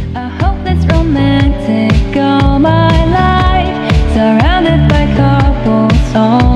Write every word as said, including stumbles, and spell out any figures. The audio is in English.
A hopeless romantic all my life, surrounded by couples all